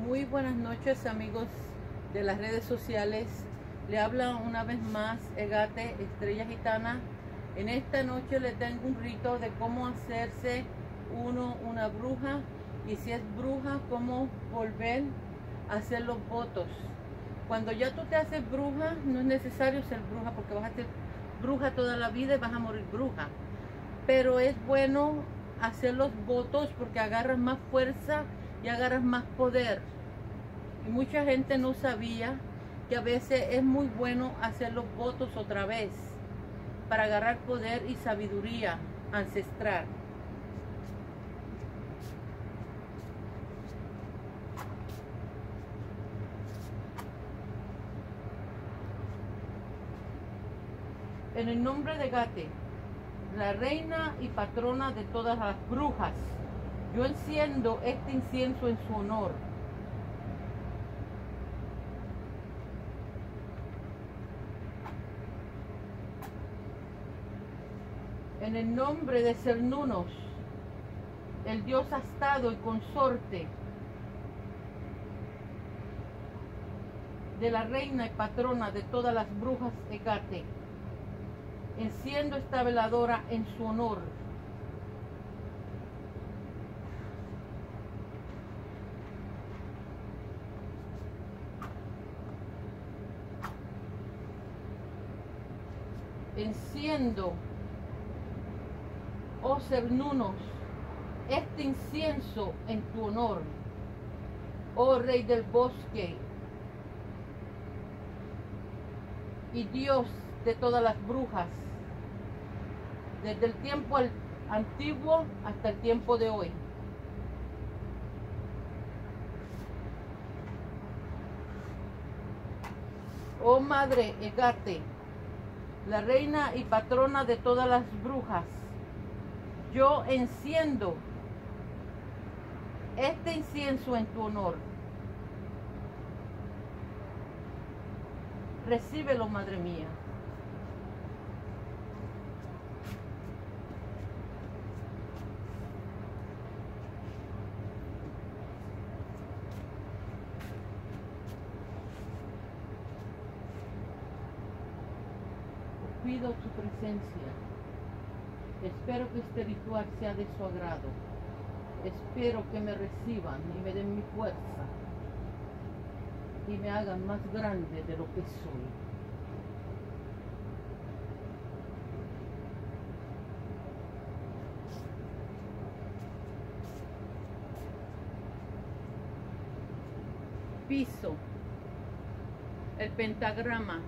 Muy buenas noches, amigos de las redes sociales. Le habla una vez más Egate, Estrella Gitana. En esta noche le tengo un rito de cómo hacerse una bruja, y si es bruja, cómo volver a hacer los votos. Cuando ya tú te haces bruja, no es necesario ser bruja, porque vas a ser bruja toda la vida y vas a morir bruja. Pero es bueno hacer los votos porque agarras más fuerza y agarras más poder. Y mucha gente no sabía que a veces es muy bueno hacer los votos otra vez para agarrar poder y sabiduría ancestral. En el nombre de Gate, la reina y patrona de todas las brujas, yo enciendo este incienso en su honor. En el nombre de Cernunnos, el dios astado y consorte de la reina y patrona de todas las brujas Egate, enciendo esta veladora en su honor. Enciendo, oh Cernunnos, este incienso en tu honor, oh Rey del Bosque y Dios de todas las brujas, desde el tiempo antiguo hasta el tiempo de hoy. Oh Madre Egate, la reina y patrona de todas las brujas, yo enciendo este incienso en tu honor. Recíbelo, Madre mía. Pido su presencia. Espero que este ritual sea de su agrado. Espero que me reciban y me den mi fuerza y me hagan más grande de lo que soy. Piso el pentagrama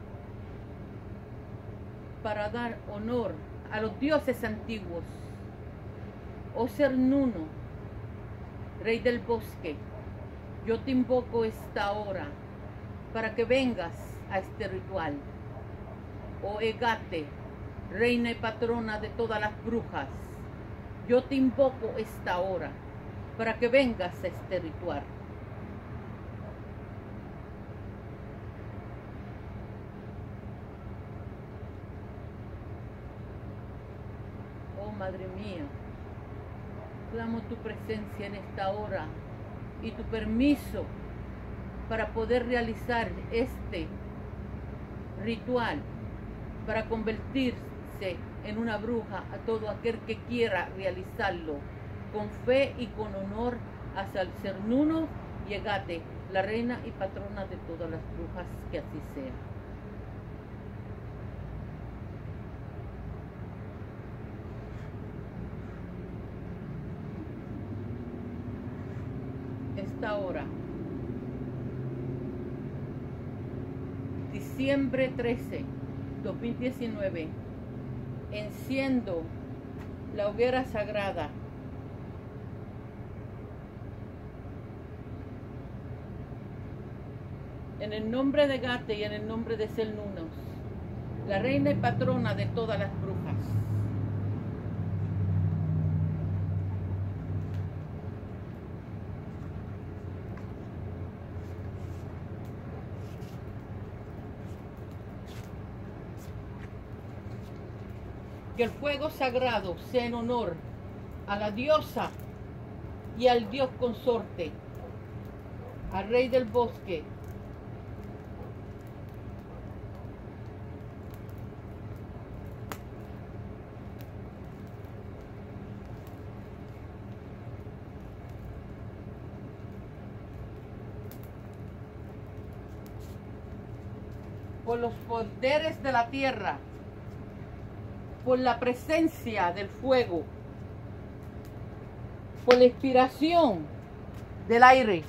para dar honor a los dioses antiguos. Oh Cernunno, Rey del Bosque, yo te invoco esta hora para que vengas a este ritual. Oh Egate, reina y patrona de todas las brujas, yo te invoco esta hora para que vengas a este ritual. Oh Madre mía, clamo tu presencia en esta hora y tu permiso para poder realizar este ritual, para convertirse en una bruja a todo aquel que quiera realizarlo con fe y con honor hacia el Cernunno y Egate, la reina y patrona de todas las brujas, que así sea. Esta hora, diciembre 13, 2019, enciendo la hoguera sagrada en el nombre de Gate y en el nombre de Cernunnos, la reina y patrona de todas las brujas. Que el fuego sagrado sea en honor a la diosa y al dios consorte al rey del bosque, por los poderes de la tierra, por la presencia del fuego, por la inspiración del aire,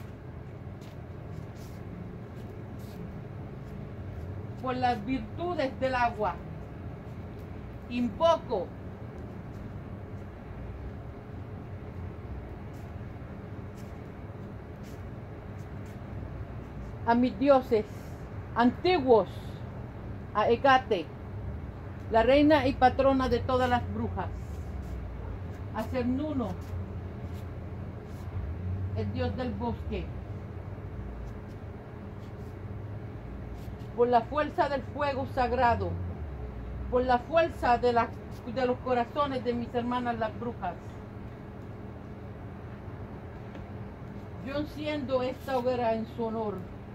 por las virtudes del agua, invoco a mis dioses antiguos, a Hecate, la reina y patrona de todas las brujas, a Cernuno, el dios del bosque, por la fuerza del fuego sagrado, por la fuerza de los corazones de mis hermanas las brujas. Yo enciendo esta hoguera en su honor.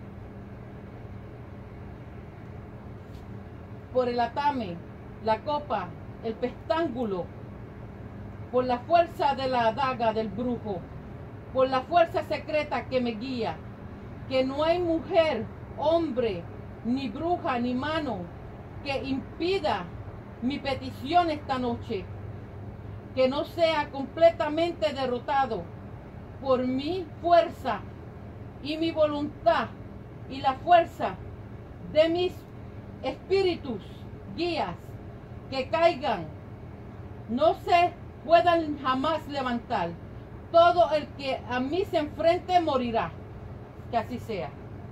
Por el atame, la copa, el pestángulo, por la fuerza de la daga del brujo, por la fuerza secreta que me guía, que no hay mujer, hombre, ni bruja, ni mano que impida mi petición esta noche, que no sea completamente derrotado por mi fuerza y mi voluntad y la fuerza de mis espíritus, guías, que caigan, no se puedan jamás levantar. Todo el que a mí se enfrente morirá. Que así sea.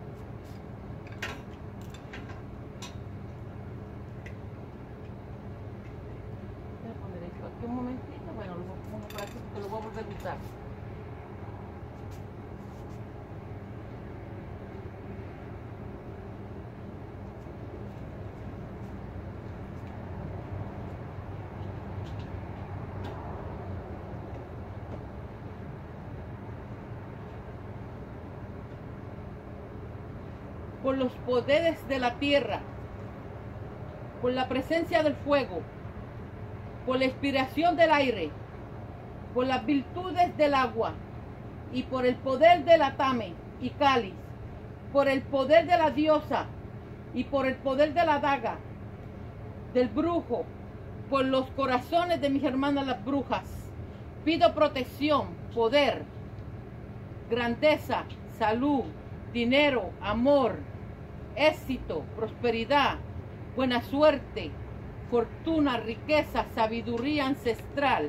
Voy a poner esto aquí un momentito. Bueno, lo pongo por aquí porque lo voy a volver a usar. Por los poderes de la tierra, por la presencia del fuego, por la inspiración del aire, por las virtudes del agua y por el poder del atame y cáliz, por el poder de la diosa y por el poder de la daga, del brujo, por los corazones de mis hermanas las brujas, pido protección, poder, grandeza, salud, dinero, amor, éxito, prosperidad, buena suerte, fortuna, riqueza, sabiduría ancestral,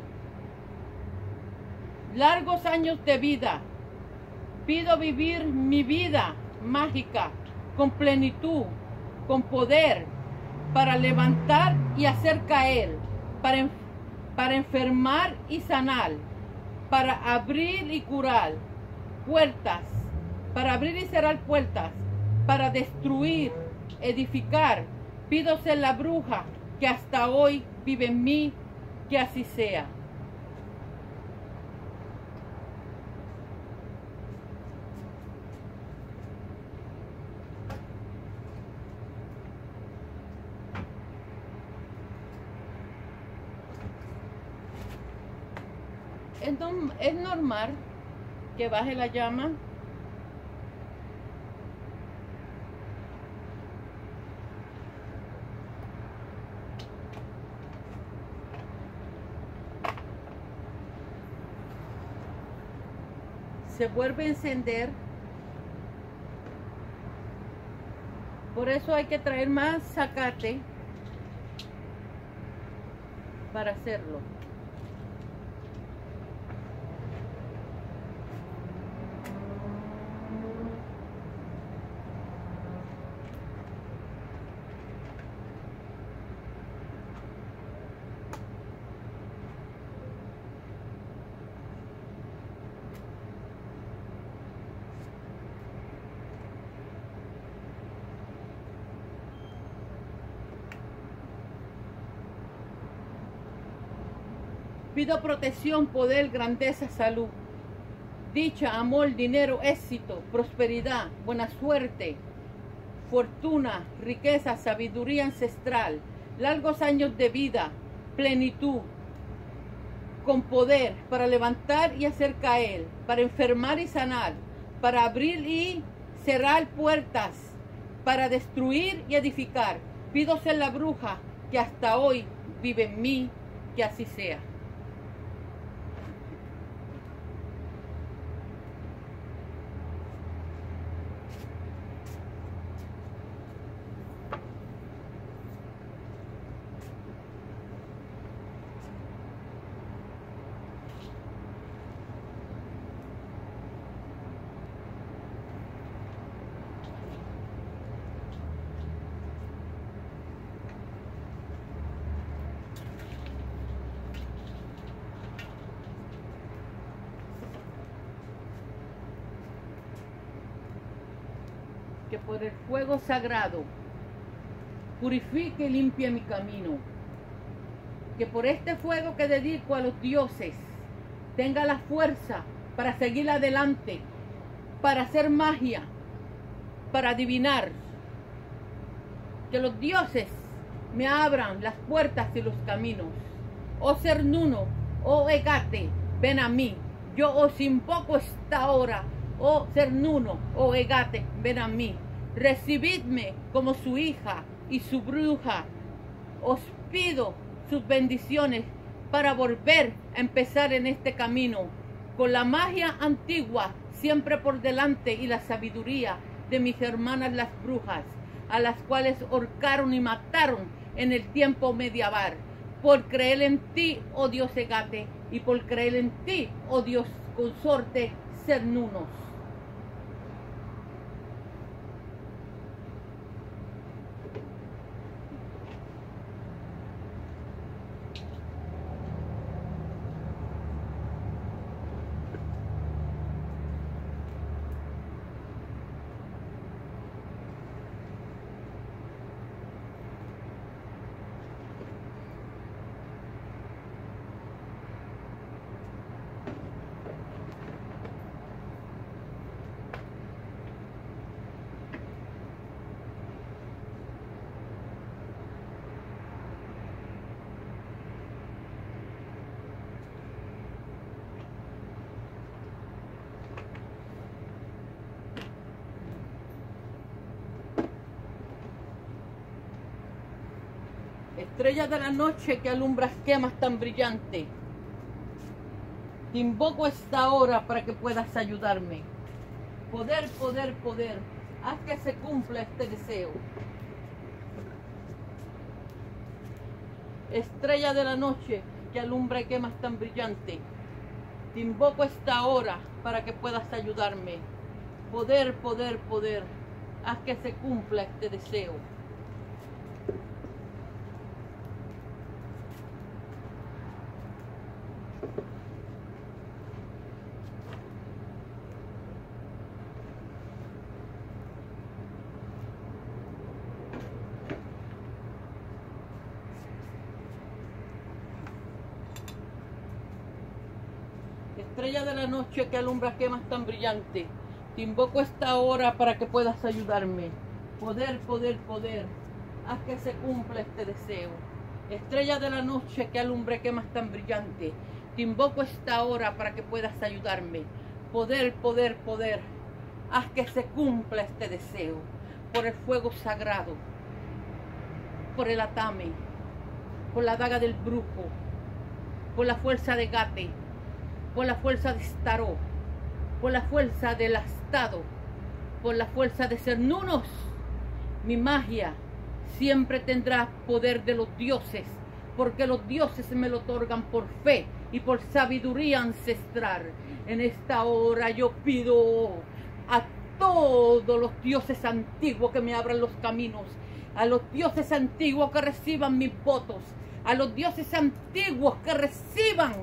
largos años de vida. Pido vivir mi vida mágica con plenitud, con poder, para levantar y hacer caer, para enfermar y sanar, para abrir y curar puertas, para abrir y cerrar puertas, para destruir, edificar. Pido ser la bruja que hasta hoy vive en mí, que así sea. Es normal que baje la llama. Se vuelve a encender. Por eso hay que traer más zacate para hacerlo. Pido protección, poder, grandeza, salud. dicha, amor, dinero, éxito, prosperidad, buena suerte, fortuna, riqueza, sabiduría ancestral, largos años de vida, plenitud, con poder para levantar y hacer caer, para enfermar y sanar, para abrir y cerrar puertas, para destruir y edificar. Pido ser la bruja que hasta hoy vive en mí, que así sea. Que por el fuego sagrado purifique y limpie mi camino. Que por este fuego que dedico a los dioses tenga la fuerza para seguir adelante, para hacer magia, para adivinar. Que los dioses me abran las puertas y los caminos. Oh Cernuno, oh Hecate, ven a mí. Yo os invoco esta hora. Oh Cernuno, oh Hecate, ven a mí. Recibidme como su hija y su bruja. Os pido sus bendiciones para volver a empezar en este camino, con la magia antigua siempre por delante y la sabiduría de mis hermanas las brujas, a las cuales ahorcaron y mataron en el tiempo medieval, por creer en ti, oh Dios Hecate, y por creer en ti, oh Dios consorte Cernunos. Estrella de la noche que alumbras quemas tan brillante, te invoco a esta hora para que puedas ayudarme. Poder, poder, poder, haz que se cumpla este deseo. Estrella de la noche que alumbra quemas tan brillante, te invoco a esta hora para que puedas ayudarme. Poder, poder, poder, haz que se cumpla este deseo. Estrella de la noche que alumbra quemas tan brillante, te invoco a esta hora para que puedas ayudarme. Poder, poder, poder, haz que se cumpla este deseo. Estrella de la noche que alumbra quemas tan brillante, te invoco a esta hora para que puedas ayudarme. Poder, poder, poder, haz que se cumpla este deseo. Por el fuego sagrado, por el atame, por la daga del brujo, por la fuerza de Gate, por la fuerza de Staró, por la fuerza del Astado, por la fuerza de Cernunos. Mi magia siempre tendrá poder de los dioses, porque los dioses me lo otorgan por fe y por sabiduría ancestral. En esta hora yo pido a todos los dioses antiguos que me abran los caminos, a los dioses antiguos que reciban mis votos, a los dioses antiguos que reciban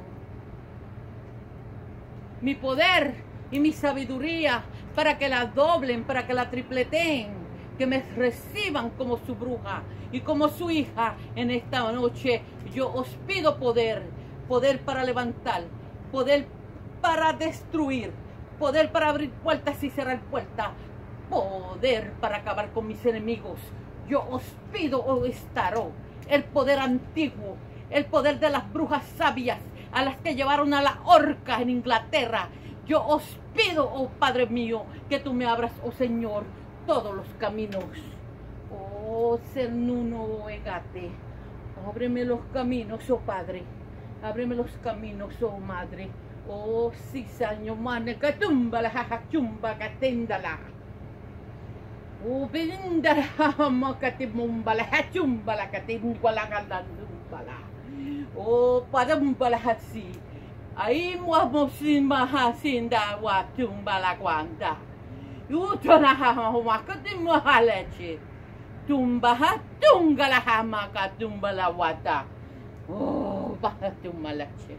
mi poder y mi sabiduría, para que la doblen, para que la tripleteen, que me reciban como su bruja y como su hija. En esta noche yo os pido poder, poder para levantar, poder para destruir, poder para abrir puertas y cerrar puertas, poder para acabar con mis enemigos. Yo os pido, oh Starro, el poder antiguo, el poder de las brujas sabias, a las que llevaron a la horca en Inglaterra. Yo os pido, oh Padre mío, que tú me abras, oh Señor, todos los caminos. Oh Cernuno Egate, ábreme los caminos, oh Padre, ábreme los caminos, oh Madre. Oh sí, Señor, mane, que tumba la jajachumba, que tendala. Oh, bindara, makatimumba la jachumba, la katimba la galandumba la. Oh, padumba la hasi. Ahí muamusima hasinda watumba la guanda. Utona hamakatimma haleche. Tumba hatunga la hamakatumba la wata. Oh, bahatumba lache.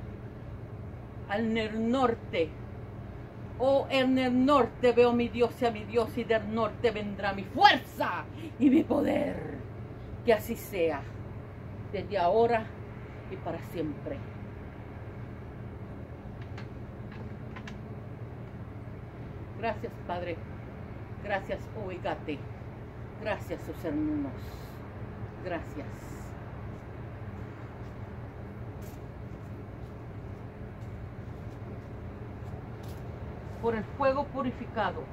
Al norte. Oh, en el norte veo mi Dios y a mi Dios, y del norte vendrá mi fuerza y mi poder. Que así sea, desde ahora y para siempre. Gracias, Padre. Gracias, oh Egate. Gracias, oh hermanos. Gracias. Por el fuego purificado.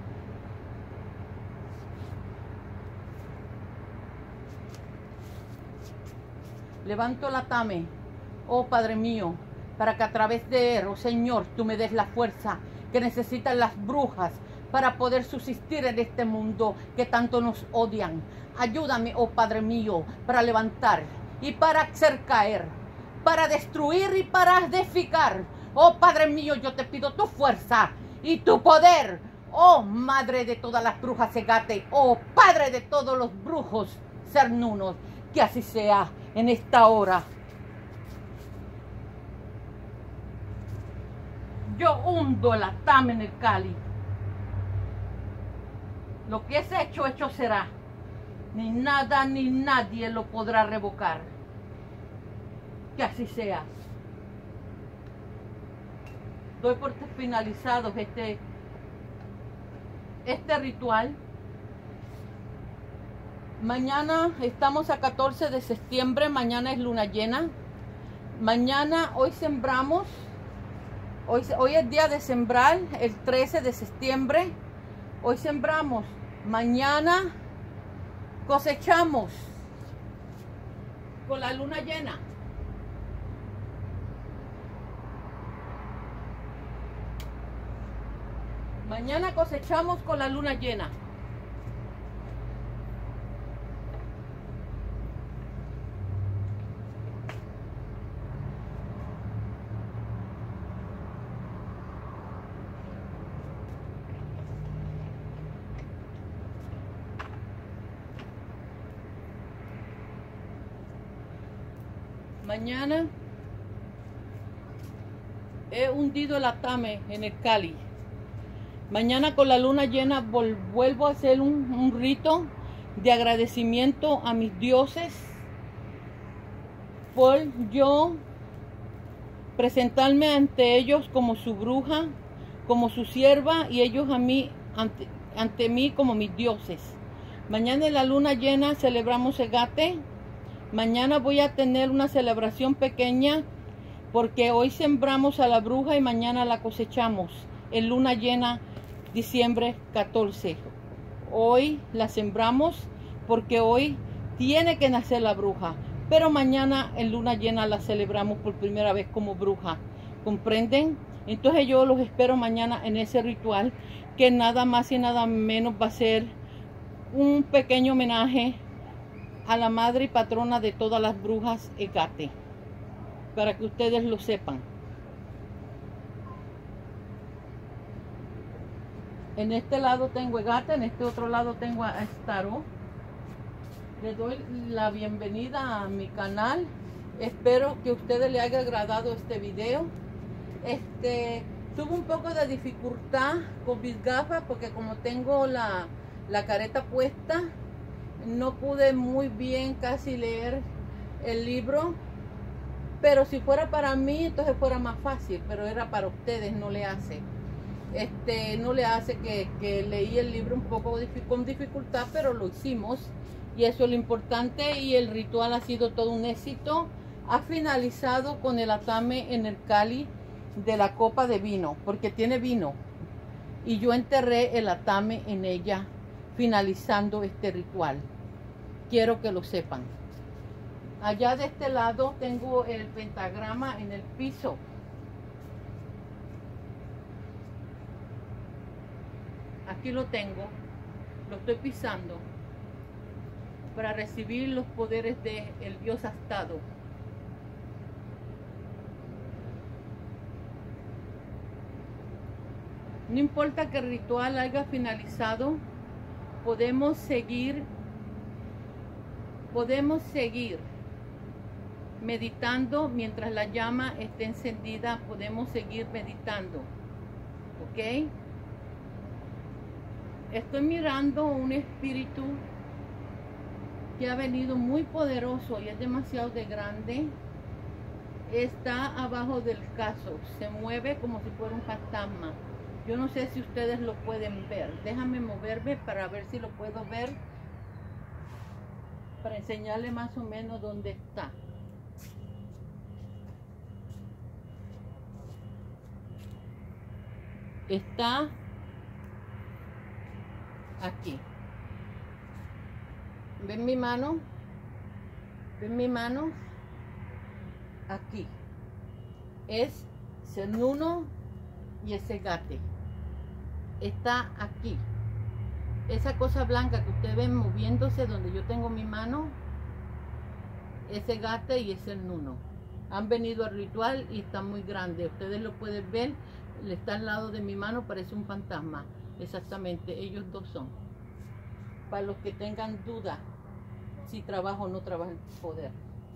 Levanto la tame, oh Padre mío, para que a través de él, oh Señor, tú me des la fuerza que necesitan las brujas para poder subsistir en este mundo que tanto nos odian. Ayúdame, oh Padre mío, para levantar y para hacer caer, para destruir y para edificar. Oh Padre mío, yo te pido tu fuerza y tu poder. Oh Madre de todas las brujas Egate, oh Padre de todos los brujos cernunos, que así sea en esta hora. Yo hundo el atame en el cáliz. Lo que es hecho, hecho será. Ni nada ni nadie lo podrá revocar. Que así sea. Doy por finalizado este ritual. Mañana estamos a 14 de septiembre. Mañana es luna llena. Mañana, hoy sembramos. Hoy es día de sembrar, el 13 de septiembre. Hoy sembramos. Mañana cosechamos con la luna llena. Mañana cosechamos con la luna llena. Mañana he hundido el atame en el cáliz. Mañana con la luna llena vuelvo a hacer un rito de agradecimiento a mis dioses por yo presentarme ante ellos como su bruja, como su sierva, y ellos a mí ante mí como mis dioses. Mañana en la luna llena celebramos Egate. Mañana voy a tener una celebración pequeña porque hoy sembramos a la bruja y mañana la cosechamos en luna llena, diciembre 14. Hoy la sembramos porque hoy tiene que nacer la bruja, pero mañana en luna llena la celebramos por primera vez como bruja. ¿Comprenden? Entonces yo los espero mañana en ese ritual, que nada más y nada menos va a ser un pequeño homenaje a la madre y patrona de todas las brujas, Egate, para que ustedes lo sepan. En este lado tengo Egate, en este otro lado tengo a Starro. Les doy la bienvenida a mi canal. Espero que a ustedes les haya agradado este video. Tuve un poco de dificultad con mis gafas porque como tengo la careta puesta, no pude muy bien casi leer el libro, pero si fuera para mí entonces fuera más fácil, pero era para ustedes, no le hace. no le hace que leí el libro un poco con dificultad, pero lo hicimos y eso es lo importante, y el ritual ha sido todo un éxito. Ha finalizado con el atame en el cáliz de la copa de vino, porque tiene vino, y yo enterré el atame en ella, finalizando este ritual. Quiero que lo sepan. Allá de este lado tengo el pentagrama en el piso. Aquí lo tengo, lo estoy pisando para recibir los poderes del Dios Astado. No importa que el ritual haya finalizado, podemos seguir meditando mientras la llama esté encendida. Podemos seguir meditando, ¿ok? Estoy mirando un espíritu que ha venido muy poderoso y es demasiado de grande. Está abajo del caso, se mueve como si fuera un fantasma. Yo no sé si ustedes lo pueden ver. Déjame moverme para ver si lo puedo ver, para enseñarle más o menos dónde está. Está aquí. ¿Ven mi mano? ¿Ven mi mano? Aquí. Es Cernunno y ese gate. Está aquí. Esa cosa blanca que ustedes ven moviéndose donde yo tengo mi mano, ese gate y ese Cernunno. Han venido al ritual y está muy grande. Ustedes lo pueden ver. Está al lado de mi mano, parece un fantasma. Exactamente, ellos dos son. Para los que tengan duda si trabaja o no trabaja el poder.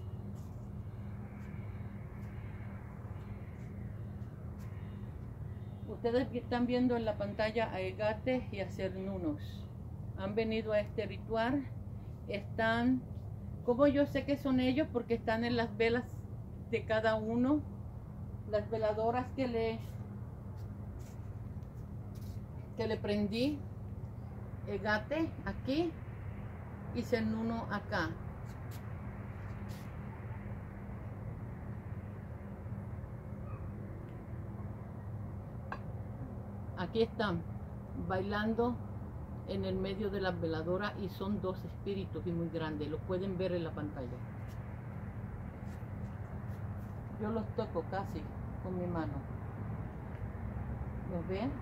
Ustedes están viendo en la pantalla a Egates y a Cernunnos. Han venido a este ritual. Están, como yo sé que son ellos, porque están en las velas de cada uno. Las veladoras que le prendí. Egate aquí y Cernunno acá. Aquí están bailando en el medio de las veladoras y son dos espíritus y muy grandes. Los pueden ver en la pantalla. Yo los toco casi con mi mano. ¿Los ven?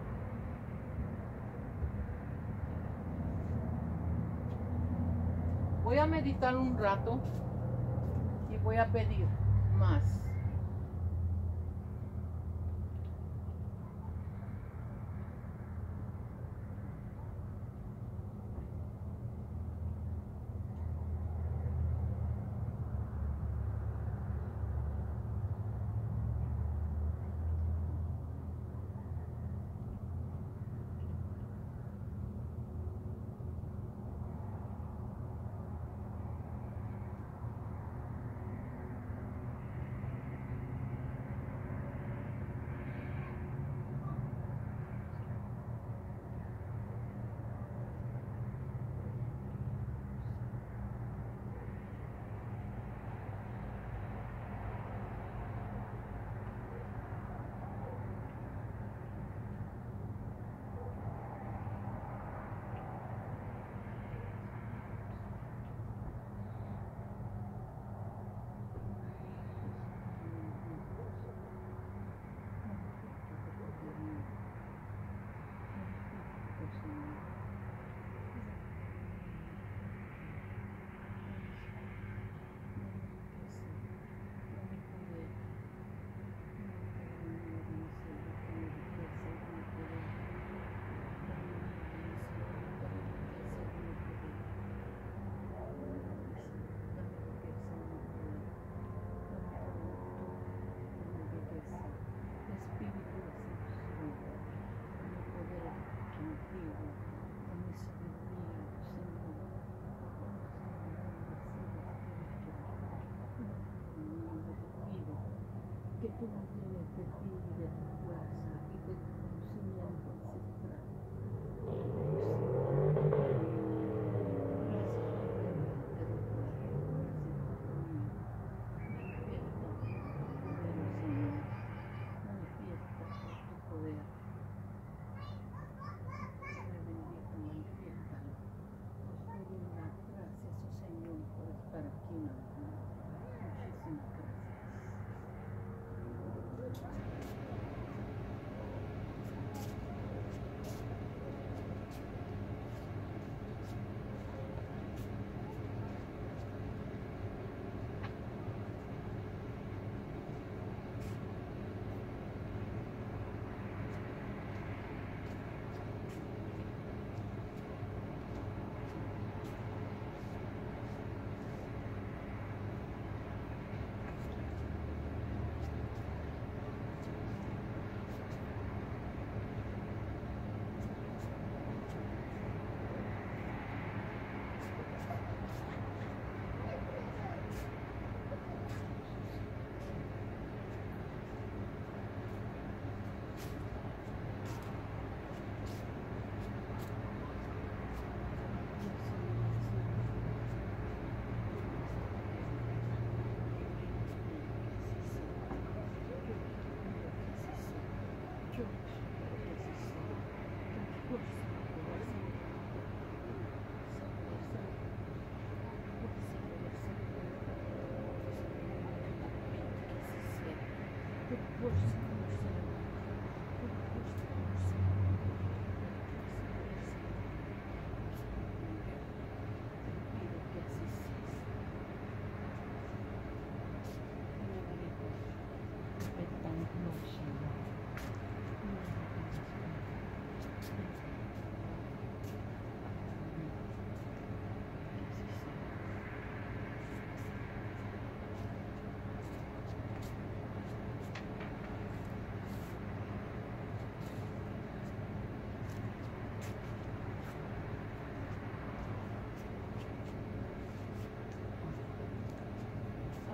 Voy a meditar un rato y voy a pedir más.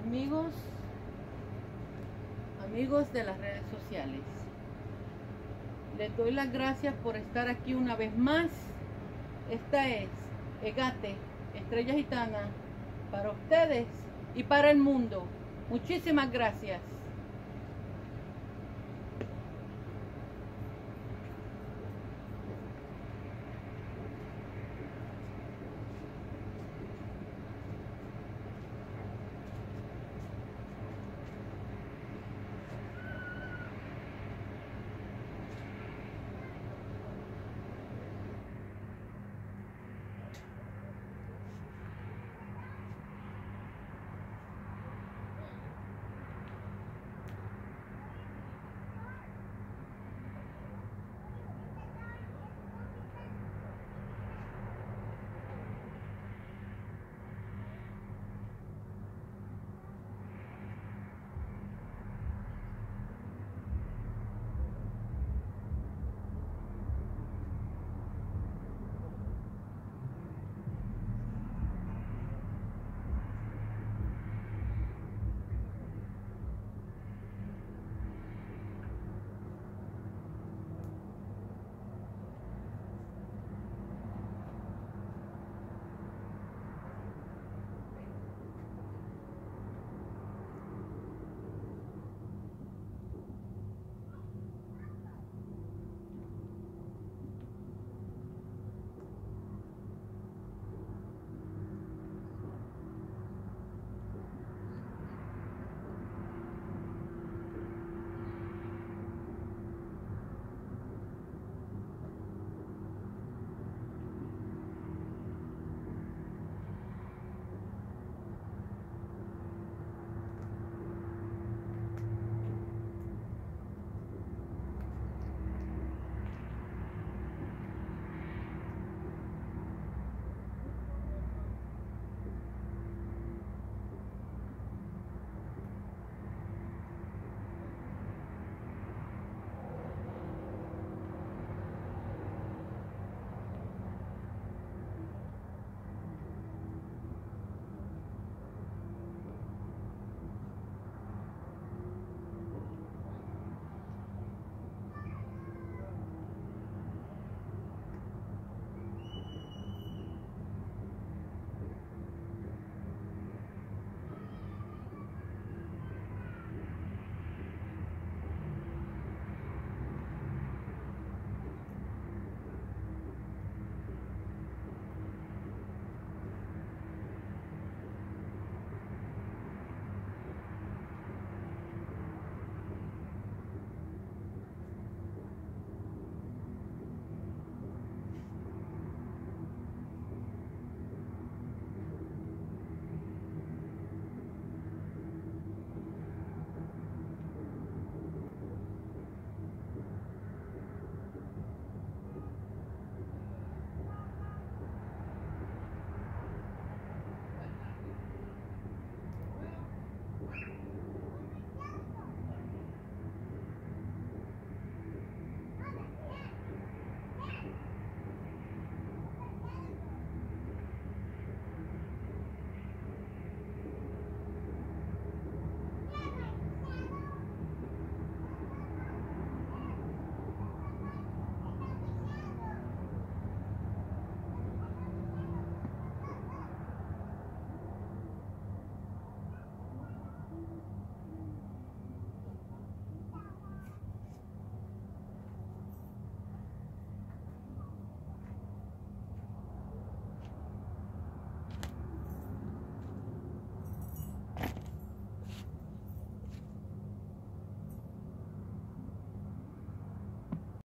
amigos de las redes sociales, les doy las gracias por estar aquí una vez más. Esta es Egate, Estrella Gitana, para ustedes y para el mundo. Muchísimas gracias.